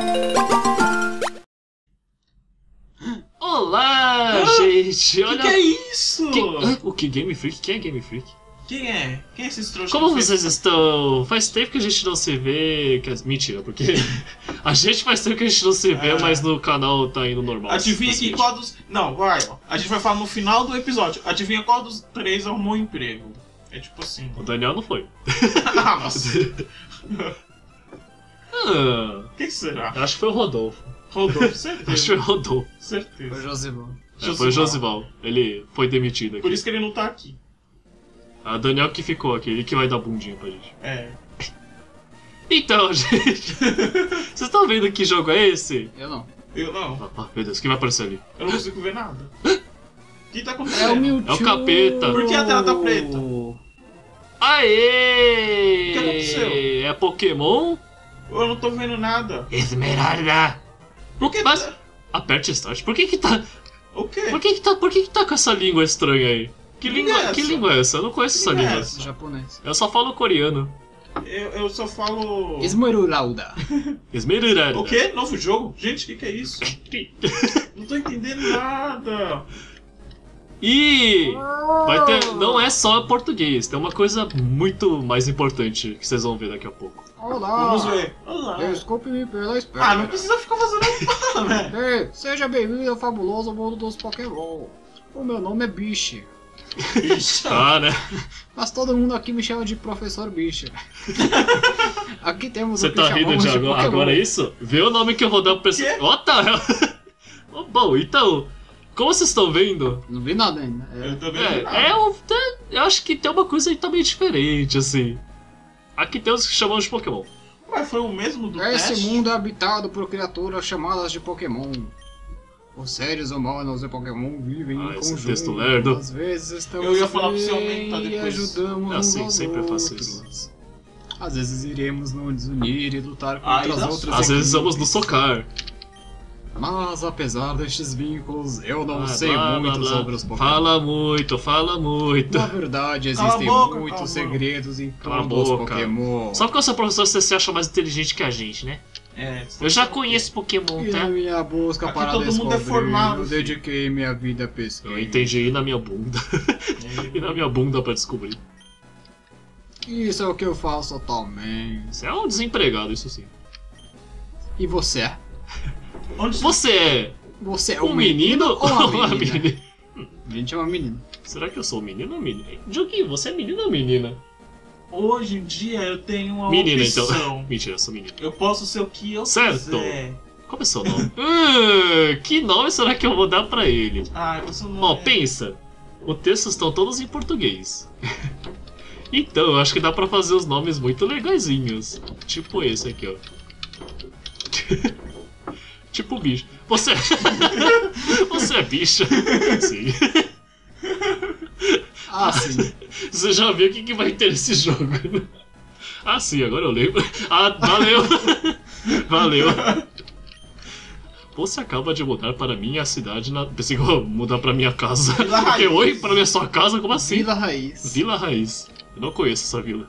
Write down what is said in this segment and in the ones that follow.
Olá, gente! Olha... Que é isso? O que? Game Freak? Quem é Game Freak? Quem é? Quem é esses trouxas? Como vocês estão? Faz tempo que a gente não se vê... Mentira, porque... a gente faz tempo que a gente não se vê, mas no canal tá indo normal. Adivinha que qual dos... Não, vai, ó. A gente vai falar no final do episódio. Adivinha qual dos três arrumou um emprego. É tipo assim. O Daniel não foi. Ah, nossa. O que será? Acho que foi o Rodolfo. Rodolfo, certeza. Acho que foi o Rodolfo. Certeza. Foi Josival. Foi o Josival. Ele foi demitido aqui. Por isso que ele não tá aqui. A Daniel que ficou aqui, ele que vai dar bundinha pra gente. É. Então, gente... Vocês estão vendo que jogo é esse? Eu não. Eu não. Ah, meu Deus, quem vai aparecer ali? Eu não consigo ver nada. O que tá acontecendo? É o Mewtwo. É o capeta. Por que a tela tá preta? Aê! O que aconteceu? É Pokémon? Eu não tô vendo nada. Esmeralda! Por que Mas... tá... Aperte Start. Por que tá... O quê? Por que tá com essa língua estranha aí? Que língua é essa? Eu não conheço essa língua. essa? Japonês. Eu só falo coreano. Eu só falo... Esmeralda. Esmeralda. O quê? Novo jogo? Gente, o que é isso? Não tô entendendo nada. E vai ter, não é só português, tem uma coisa muito mais importante que vocês vão ver daqui a pouco. Olá. Vamos ver. Olá. Desculpe-me pela espera. Ah, não precisa ficar fazendo isso, né? Ei, seja bem-vindo ao fabuloso mundo dos Pokémon. O meu nome é Biche. Tá, né? Mas todo mundo aqui me chama de Professor Biche. Aqui temos Você o que tá rindo chamamos de Pokémon. agora é isso? Vê o nome que eu vou dar pra pessoa. Quê? What the hell? Oh, bom, então, como vocês estão vendo, Não vi nada ainda. Eu tô vendo nada. eu acho que tem uma coisa aí também diferente, assim. Aqui tem os que chamamos de Pokémon. Ué, foi o mesmo do Esse teste? mundo é habitado por criaturas chamadas de Pokémon. Os seres humanos e Pokémon vivem em esse conjunto. texto lerdo. Às vezes estamos Eu ia falar pra você bem aumentar e depois. ajudamos É assim, uns aos sempre eu faço outros. isso. Às vezes iremos nos unir e lutar Aí contra as dá outras Às vezes equipes. vamos no socar. Mas apesar destes vínculos, eu não sei Blá, blá, muito blá. sobre os Pokémon. Fala muito. Na verdade, Cala a existem boca, muitos cala a segredos em Cala a torno dos boca. Pokémon. Só porque eu sou professor você se acha mais inteligente que a gente, né? É. Eu já conheço Pokémon, E na tá? minha busca Aqui para todo mundo é descobrir, formado, eu filho. dediquei minha vida a pesquisa. Eu entendi aí na minha bunda. E na minha bunda pra descobrir. Isso é o que eu faço atualmente. Você é um desempregado, isso sim. E você? Onde Você é Você é um menino ou uma menina? A gente é uma menina. Será que eu sou menino ou menina? Joguinho, você é menino ou menina? Hoje em dia eu tenho uma Menina, opção. então. Mentira, eu sou menino. Eu posso ser o que eu Certo. quiser. Qual é o seu nome? Que nome será que eu vou dar pra ele? Ah, você não Ó, é... pensa. Os textos estão todos em português. Então, eu acho que dá pra fazer os nomes muito legaisinhos. Tipo esse aqui, ó. Tipo bicho. Você... Você é bicha. Sim. Ah, sim. Você já viu o que vai ter nesse jogo? Ah, sim, agora eu lembro. Ah, valeu! Valeu! Você acaba de mudar para minha cidade na... Pensei que eu ia mudar para minha casa. Vila Porque, Raiz. oi? Para minha sua casa? Como assim? Vila Raiz. Vila Raiz. Eu não conheço essa vila.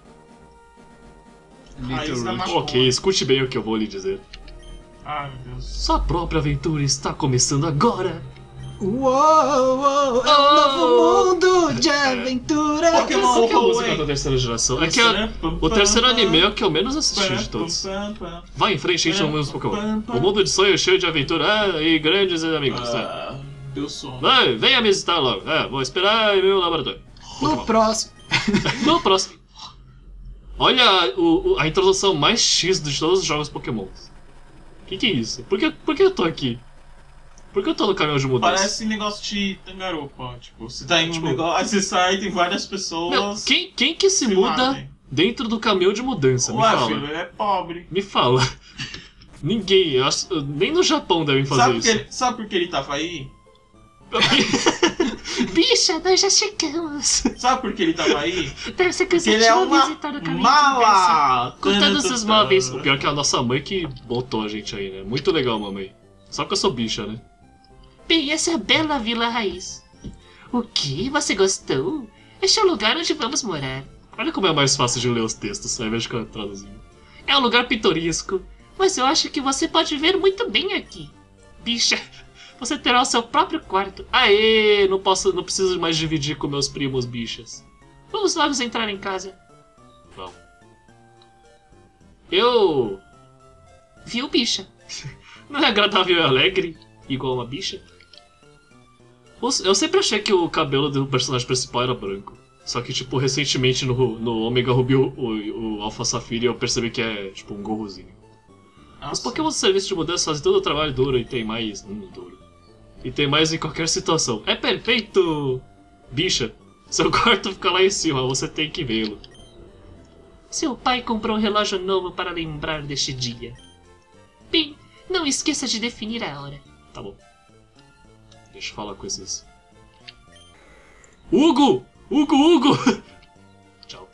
Raiz Little da Root. maconha. Ok, escute bem o que eu vou lhe dizer. Ai, meu Deus. Sua própria aventura está começando agora. Uou, é um novo mundo de aventura. Pokémon Qual que é a música Away. da terceira geração? É que o terceiro anime é o que eu menos assisti de todos. Vai em frente, gente, no mundo dos Pokémon. O mundo de sonhos cheio de aventura e grandes amigos. Ah, deu sono. Vai, venha me visitar logo. Vou esperar em meu laboratório. No próximo. No próximo. Olha a introdução mais X de todos os jogos Pokémon. Que é isso? Por que eu tô aqui? Por que eu tô no caminhão de mudança? Parece negócio de Tangaropa. Tipo, você tá em Tipo- um negócio, aí você sai, tem várias pessoas. Meu, quem que se muda matem. dentro do caminhão de mudança? Me Ué, fala. filho, ele é pobre. Me fala. Ninguém, nem no Japão devem fazer isso. Sabe por que ele tava aí? Bicha, nós já chegamos. Sabe por que ele tava aí? Deve ser Porque ele é cansativo uma visitar o caminho de mudança. mala! Com todos os móveis. O pior é que é a nossa mãe que botou a gente aí, né? Muito legal, mamãe. Só que eu sou bicha, né? Bem, essa é a bela Vila Raiz. O que? Você gostou? Este é o lugar onde vamos morar. Olha como é mais fácil de ler os textos, ao invés de ficar traduzindo. É um lugar pitoresco. Mas eu acho que você pode viver muito bem aqui. Bicha, você terá o seu próprio quarto. Aê, não preciso mais dividir com meus primos bichas. Vamos logo entrar em casa. Vamos. Eu... Viu, bicha? Não é agradável e alegre, igual uma bicha? Eu sempre achei que o cabelo do personagem principal era branco. Só que, tipo, recentemente no Omega Ruby, o Alpha Sapphire, eu percebi que é, tipo, um gorrozinho. Os Pokémon do serviço de mudança fazem todo o trabalho duro e tem mais... duro. E tem mais em qualquer situação. É perfeito! Bicha, seu quarto fica lá em cima, você tem que vê-lo. Seu pai comprou um relógio novo para lembrar deste dia. Bem, não esqueça de definir a hora. Tá bom. Deixa eu falar com esses... Hugo! Hugo! Tchau.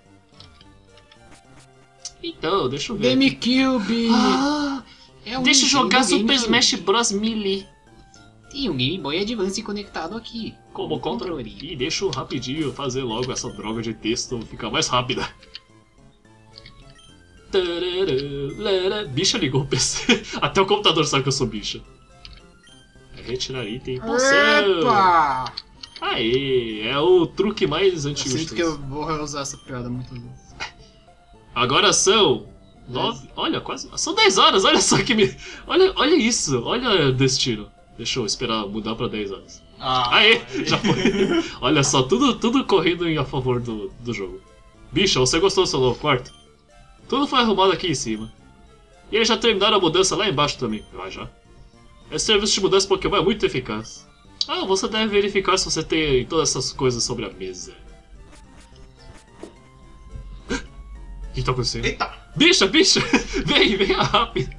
Então, deixa eu ver. GameCube! É um Deixa eu jogar Nintendo Super GameCube. Smash Bros. Melee. Tem um Game Boy Advance conectado aqui. Como controle. E deixa eu rapidinho fazer logo essa droga de texto ficar mais rápida. Bicha ligou o PC. Até o computador sabe que eu sou bicha. Retirar item. Poção. Epa! Aê, é o truque mais Eu antigo de sinto que eu vou reusar essa piada muitas vezes. Agora são 9. Olha, quase. São 10 horas, olha só que me. Olha isso, olha o destino. Deixa eu esperar mudar pra 10 horas. Aê, já foi. Olha só, tudo correndo a favor do jogo. Bicha, você gostou do seu novo quarto? Tudo foi arrumado aqui em cima. E eles já terminaram a mudança lá embaixo também. Ah, já. Esse serviço de mudança Pokémon é muito eficaz. Você deve verificar se você tem todas essas coisas sobre a mesa. O que tá acontecendo? Eita! Bicha! Vem rápido!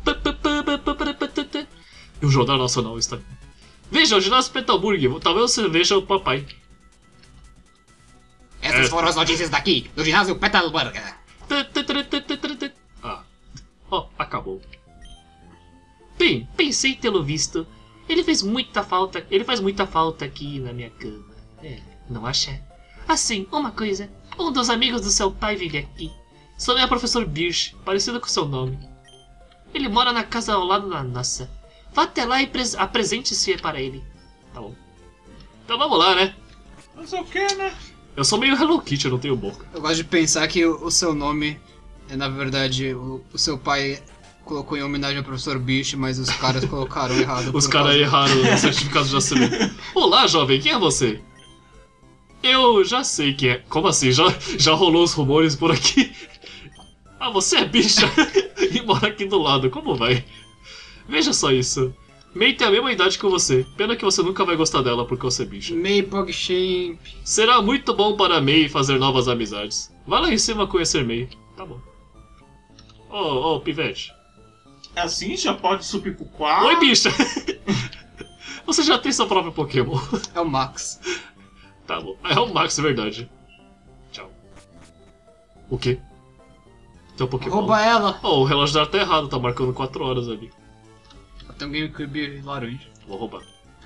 E o Jornal Nacional está... Veja, o ginásio Petalburg. Talvez você veja o papai. Essas foram as notícias daqui, do ginásio Petalburg. Acabou. Bem, pensei tê-lo visto. Ele faz muita falta aqui na minha cama. Não acha? Assim, uma coisa. Um dos amigos do seu pai vive aqui. Seu nome é Professor Birch, parecido com seu nome. Ele mora na casa ao lado da nossa. Vá até lá e apresente-se para ele. Tá bom. Então vamos lá, né? Não sei o que, né? Eu sou meio Hello Kitty, eu não tenho boca. Eu gosto de pensar que o seu nome é, na verdade, o seu pai colocou em homenagem ao professor Bicho, mas os caras colocaram errado. Os caras erraram o certificado de nascimento. Olá, jovem, quem é você? Eu já sei quem é. Como assim? Já rolou os rumores por aqui? Você é bicha e mora aqui do lado, como vai? Veja só isso. May tem a mesma idade que você. Pena que você nunca vai gostar dela porque você é bicha. May PogChamp. Será muito bom para May fazer novas amizades. Vai lá em cima conhecer May. Tá bom. Ô, Pivete. Assim já pode subir pro quarto. Oi, bicha! Você já tem seu próprio Pokémon. É o Max. Tá bom. É o Max, é verdade. Tchau. O quê? Teu Pokémon? Rouba ela. O relógio dela tá errado, tá marcando 4 horas ali. Tem um GameCube laranja. Vou roubar.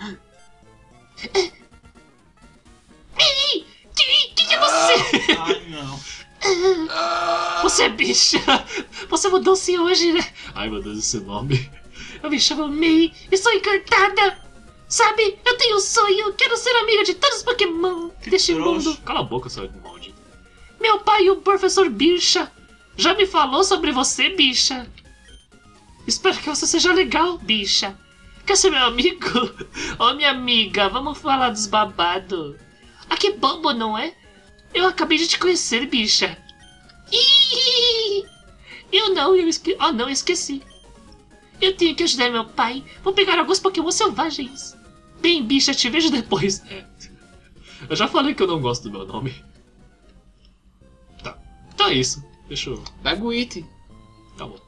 Quem é você? Ai, não. Você é bicha! Você mudou-se hoje, né? Ai, meu Deus, esse nome. Eu me chamo May e sou encantada! Sabe, eu tenho um sonho, quero ser amiga de todos os Pokémon deste trouxa. mundo. Cala a boca, seu maldito. Meu pai, o professor Bicha, já me falou sobre você, bicha. Espero que você seja legal, bicha. Quer ser meu amigo? Ô, minha amiga, vamos falar dos babados. Ah, que bobo, não é? Eu acabei de te conhecer, bicha. Ih! Eu esqueci. Eu tenho que ajudar meu pai. Vou pegar alguns Pokémon selvagens. Bem, bicha, te vejo depois. Eu já falei que eu não gosto do meu nome. Tá. Então é isso. Deixa eu... Pega o item. Tá bom.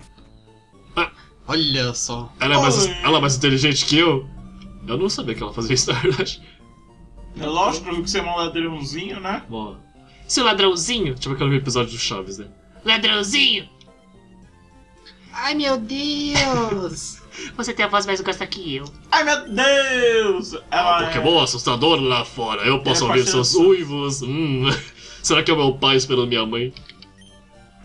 Olha só. Ela é mais inteligente que eu? Eu não sabia que ela fazia isso, na verdade. É lógico que você é um ladrãozinho, né? Bom, Seu ladrãozinho. deixa eu ver aquele episódio do Chaves, né? Ladrãozinho. Ai, meu Deus. Você tem a voz mais grossa que eu. Ai, meu Deus! Ela Pokémon assustador lá fora. Eu posso É, ouvir parceiro. seus uivos. Será que é o meu pai esperando minha mãe?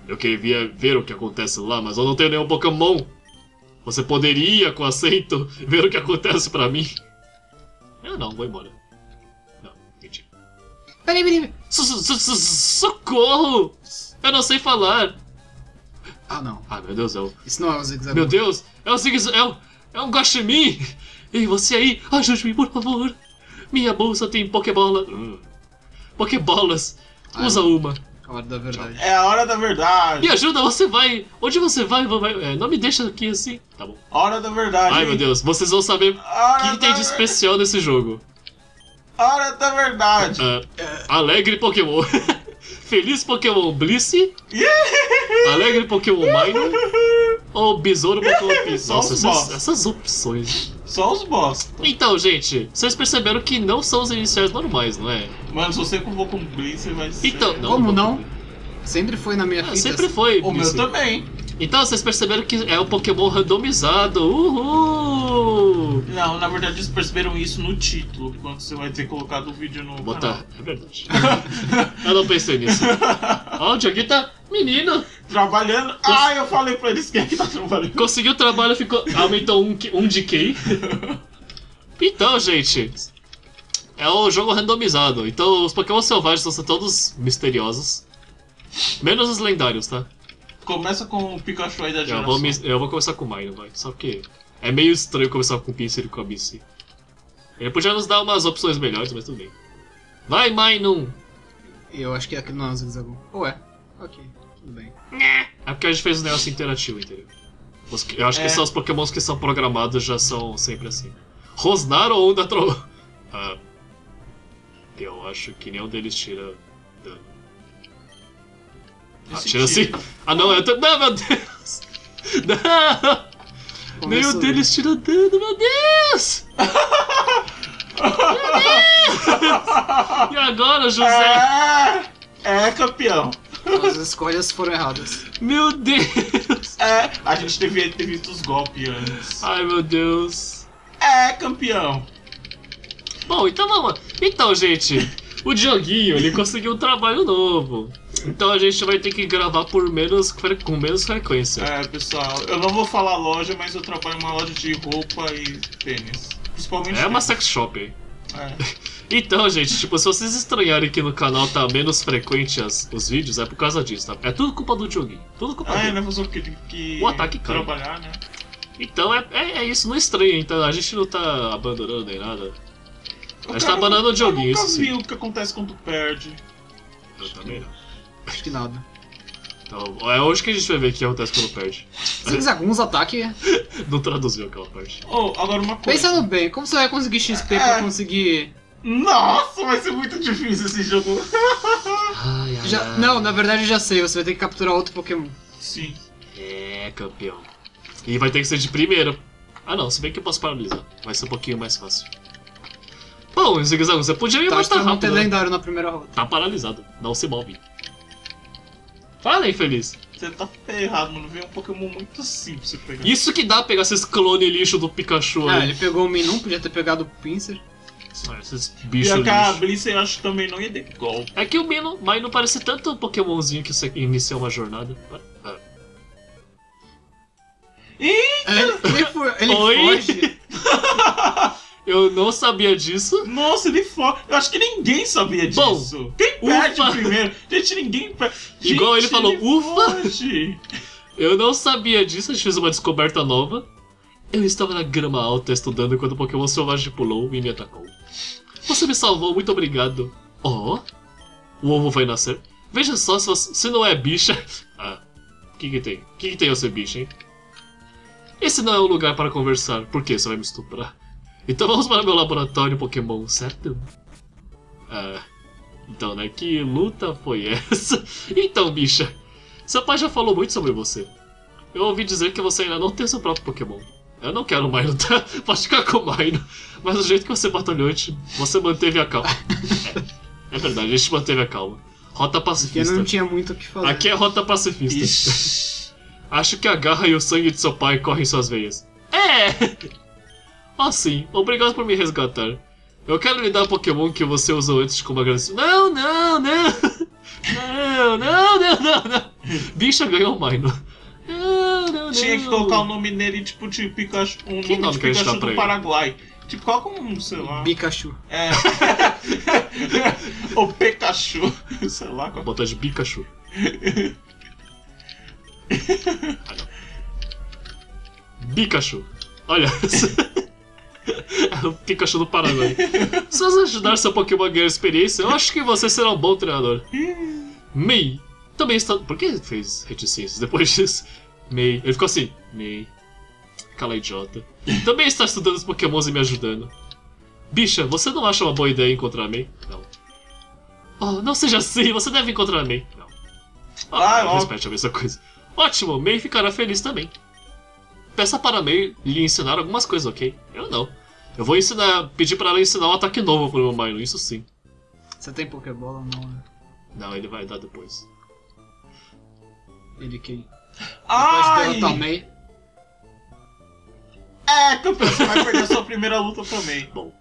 Eu queria ver o que acontece lá, mas eu não tenho nenhum Pokémon. Você poderia, com acento, ver o que acontece pra mim? Eu não, vou embora. Não, mentira. Peraí. Socorro! Eu não sei falar. Ah, não. Ah, meu Deus, Isso não é o Zigzagoon. Meu Deus, é o Zigzagoon. É um Guaxinim. Ei, você aí, ajude-me, por favor. Minha bolsa tem Pokébola. Pokébolas. Usa uma. A hora da verdade. É a hora da verdade. Me ajuda, você vai. Onde você vai? Não me deixa aqui assim. Tá bom. A hora da verdade. Ai, meu Deus, vocês vão saber o que tem de especial nesse jogo. A hora da verdade. Alegre Pokémon. Feliz Pokémon Bliss. Alegre Pokémon Minor. Ou Besouro Pokémon Piece. Nossa, essas opções. Só os bosta. Então, gente, vocês perceberam que não são os iniciais normais, não é? Mano, se você convoca um Bliss, você vai ser... Então, Como não? Sempre foi na minha fita. Sempre foi. O meu também. Então, vocês perceberam que é um Pokémon randomizado. Uhul! Não, na verdade eles perceberam isso no título, quando você vai ter colocado o vídeo no canal. É verdade. Eu não pensei nisso. Ó, o Dioguinho tá... Menino! Trabalhando. Eu falei pra eles quem é que tá trabalhando. Conseguiu o trabalho, aumentou um de QI. Então, gente... É o jogo randomizado. Então, os Pokémon selvagens são todos misteriosos. Menos os lendários, tá? Começa com o Pikachu aí da geração. Eu vou começar com o Mino, vai. Só porque é meio estranho começar com o Pinsir e com a Missy. Ele podia nos dar umas opções melhores, mas tudo bem. Vai, Minun! Eu acho que aqui não é o Zigzagoon. Ou é? Ok, tudo bem. É porque a gente fez um negócio interativo, entendeu? Eu acho que são os Pokémons que são programados já são sempre assim. Rosnar ou Onda Trovão? Eu acho que nenhum deles tira dano. Tira sim. Não, não, meu Deus! Não! Nenhum deles tira dano, meu Deus! Meu Deus! E agora, José? Campeão. As escolhas foram erradas. Meu Deus! A gente devia ter visto os golpes antes. Ai, meu Deus. Campeão. Bom, então vamos. Então, gente, o Dioguinho, ele conseguiu um trabalho novo. Então a gente vai ter que gravar com menos frequência. Pessoal, eu não vou falar loja, mas eu trabalho em uma loja de roupa e tênis. Principalmente uma sex shop aí. Então, gente, tipo, se vocês estranharem que no canal tá menos frequente os vídeos, é por causa disso, tá? É tudo culpa do Dioguinho. Tudo culpa dele. Né? Fazer que o ataque cai. Trabalhar, né? Então é isso, não estranha, então a gente não tá abandonando nem nada. A gente tá abandonando o Dioguinho, isso sim. Eu nunca vi o que acontece quando tu perde. Eu também não. Acho que nada. Então, é hoje que a gente vai ver o que acontece quando perde. Zigzagoon, os ataques... Não traduziu aquela parte. Agora uma coisa. Pensando bem, como você vai conseguir XP pra conseguir... Nossa, vai ser muito difícil esse jogo. Não, na verdade eu já sei, você vai ter que capturar outro Pokémon. Sim. Campeão. E vai ter que ser de primeira. Não, se bem que eu posso paralisar. Vai ser um pouquinho mais fácil. Bom, Zigzagoon, você podia me matar rápido. Não tem lendário na primeira roda. Tá paralisado, não se move. Fala aí, Feliz. Você tá errado, mano. Veio um Pokémon muito simples pra pegar. Isso que dá pra pegar esses clone lixo do Pikachu aí. Ele pegou o Minun, podia ter pegado o Pinsir. Esses bichos lixo. E a Bliss eu acho que também não ia ter golpe. É que o Minun parece tanto um Pokémonzinho que você inicia uma jornada. Ele foge. Eu não sabia disso. Nossa, ele foge. Eu acho que ninguém sabia disso. Bom, quem perde primeiro? Gente, ninguém perde. Igual ele falou, ufa. Foge. Eu não sabia disso, a gente fez uma descoberta nova. Eu estava na grama alta estudando quando o Pokémon selvagem pulou e me atacou. Você me salvou, muito obrigado. O ovo vai nascer. Veja só se não é bicha. O que tem? O que tem ao ser bicha, hein? Esse não é o lugar para conversar. Por que você vai me estuprar? Então vamos para meu laboratório Pokémon, certo? Então, né? Que luta foi essa? Então, bicha, seu pai já falou muito sobre você. Eu ouvi dizer que você ainda não tem seu próprio Pokémon. Eu não quero o Mino, tá? Pode ficar com o Mino. Mas do jeito que você batalhou, você manteve a calma. É verdade, a gente manteve a calma. Rota pacifista. Porque não tinha muito o que fazer. Aqui é rota pacifista. Acho que a garra e o sangue de seu pai correm em suas veias. Sim, obrigado por me resgatar. Eu quero lhe dar o Pokémon que você usou antes como agradecimento. Não. Bicha ganhou o Mino. Tinha que colocar o nome nele, tipo de Pikachu. Que nome de que a gente dá Pikachu pra do ele? Paraguai. Tipo, coloca um, sei lá. Pikachu. É. O Pikachu. Sei lá qual. Botar de Pikachu. Pikachu. Olha. É o Pikachu do Paraguai. Se você ajudar seu Pokémon a ganhar experiência, eu acho que você será um bom treinador. Mei. Também está... Por que ele fez reticências depois disso? Mei. Ele ficou assim. Mei. Cala idiota. Também está estudando os Pokémons e me ajudando. Bicha, você não acha uma boa ideia encontrar a Mei? Não. Oh, não seja assim, você deve encontrar a Mei. Não. Repete a mesma coisa. Ótimo, Mei ficará feliz também. Peça para a Mei lhe ensinar algumas coisas, ok? Eu não. Eu vou pedir para ela ensinar um ataque novo pro meu Mino, isso sim. Você tem Pokébola ou não, né? Não, ele vai dar depois. Ele quem? Ai! Depois eu tomei. É, campeão, você vai perder a sua primeira luta também. Bom,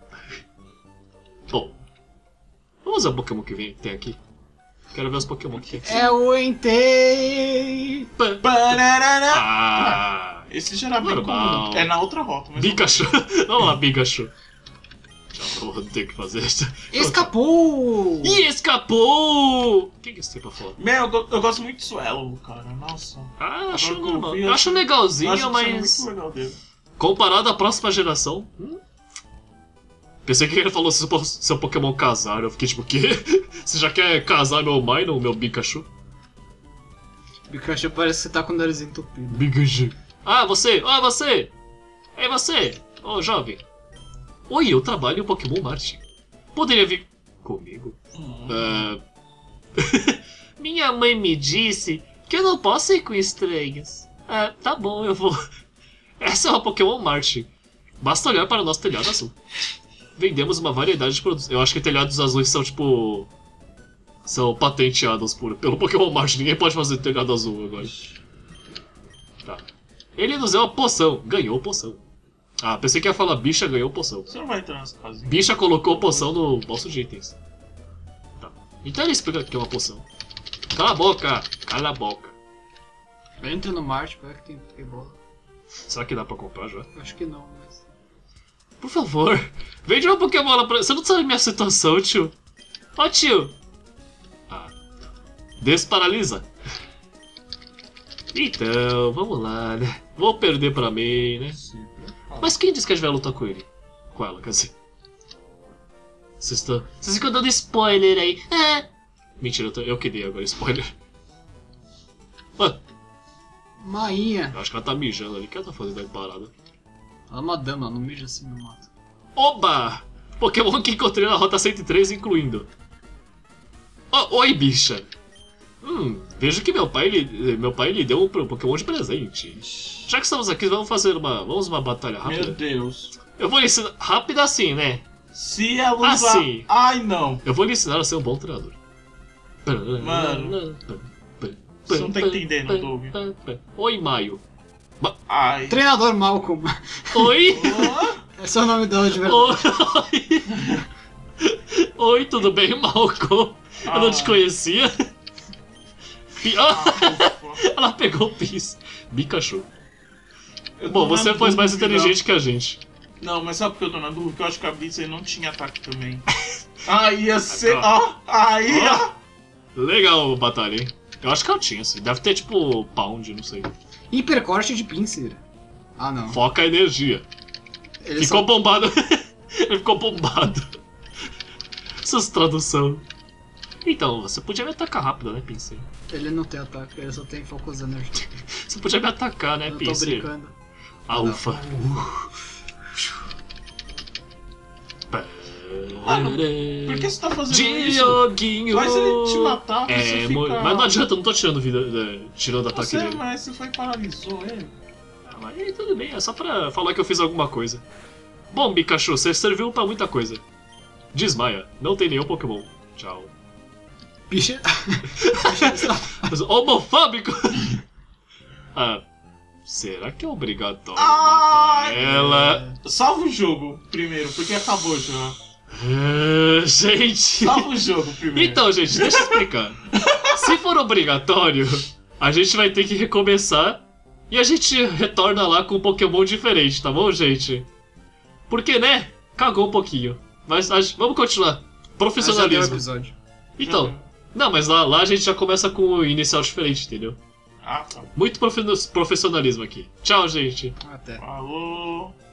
vamos ver o Pokémon que tem aqui. Quero ver os Pokémon que tem aqui. É o Entei! Bananana. Ah! Esse já era bem Normal. comum. É na outra rota, mas. Pikachu! Vamos lá, Pikachu. Já vou ter que fazer isso. Escapou! Ih, escapou! O que você tem pra falar? Meu, eu gosto muito de Swallow, cara. Nossa. Ah, eu acho Agora que eu normal. vi, Eu acho legalzinho, acho mas... muito legal dele. Comparado à próxima geração... Pensei que ele falou se seu Pokémon casar. Eu fiquei tipo, o quê? Você já quer casar meu Mino, meu Pikachu? Pikachu parece que você tá com o nariz entupido. Pikachu. Ah, você! Ah, você! Ei, você! Ô, jovem. Oi, eu trabalho em Pokémon Mart. Poderia vir comigo? Minha mãe me disse que eu não posso ir com estranhos. Ah, tá bom, eu vou. Essa é uma Pokémon Mart. Basta olhar para o nosso telhado azul. Vendemos uma variedade de produtos. Eu acho que telhados azuis são tipo... São patenteados pelo Pokémon Mart. Ninguém pode fazer telhado azul agora. Tá. Ele nos deu uma poção. Ganhou poção. Ah, pensei que ia falar bicha ganhou poção. Você não vai entrar nessa casinha. Bicha colocou poção no bolso de itens. Tá. Então ele explica que é uma poção. Cala a boca! Cala a boca. Entra no Marte, vai que tem Pokébola. Será que dá pra comprar já? Acho que não, mas... Por favor, vende uma Pokébola pra... Você não sabe minha situação, tio. Ó, tio. Ah. Desparalisa. Então, vamos lá, né? Vou perder pra mim, né? Mas quem disse que a gente vai lutar com ele? Com ela, quer dizer. Vocês ficam dando spoiler aí. Ah. Mentira, eu que dei agora spoiler. Ah, Mainha. eu acho que ela tá mijando ali. O que ela tá fazendo aí parada? Ela é uma dama, não mija assim no mato. Oba! Pokémon que encontrei na Rota 103, incluindo... Oh, oi, bicha! Vejo que meu pai lhe deu um Pokémon de presente. Já que estamos aqui, vamos uma batalha rápida. Meu Deus. Eu vou lhe ensinar... Rápida assim, né? Se ela usar... Assim. Ai, não. Eu vou lhe ensinar a ser um bom treinador. Mano. Você não tá entendendo, Doug. Oi, Maio. Ai. Treinador Malcolm. Oi! Esse é o nome dela de verdade. Oi! Oi, tudo bem, Malcolm? Eu não te conhecia. Ela pegou o pis. Pikachu. Bom, você foi mais inteligente que a gente. Não, mas sabe por que eu tô na dúvida? Porque eu acho que a Blitz aí não tinha ataque também. Aí ia ser... Ó, aí ó. Legal, batalha, hein? Eu acho que ela tinha, assim. Deve ter, tipo, pound, não sei. Hipercorte de Pinsir. Ah, não. Foca a energia. Ele Ficou só... bombado. Ele ficou bombado. Essas tradução. Então, você podia me atacar rápido, né, Pinsir? Ele não tem ataque, ele só tem Focus Energy. Você podia me atacar, né, Eu tô Pinsir? brincando. Ah, ufa. Mano, por que você tá fazendo isso? Dioguinho! Mas ele te matar, você fica... Mas não adianta, eu não tô tirando vida, tirando ataque Você, dele. mas você foi e paralisou ele. Ah, mas aí tudo bem, é só pra falar que eu fiz alguma coisa. Bom, Pikachu, você serviu pra muita coisa. Desmaia, não tem nenhum Pokémon. Tchau. Bicha. Homofóbico! Ah, será que é obrigatório matar ela? Salva o jogo primeiro, porque acabou já. Gente... Salva o jogo primeiro. Então, gente, deixa eu explicar. Se for obrigatório, A gente vai ter que recomeçar e a gente retorna lá com um Pokémon diferente, tá bom, gente? Porque, né? Cagou um pouquinho. Mas vamos continuar. Profissionalismo. Episódio. Então, não, mas lá a gente já começa com o inicial diferente, entendeu? Ah, tá. Muito profissionalismo aqui. Tchau, gente. Até. Falou.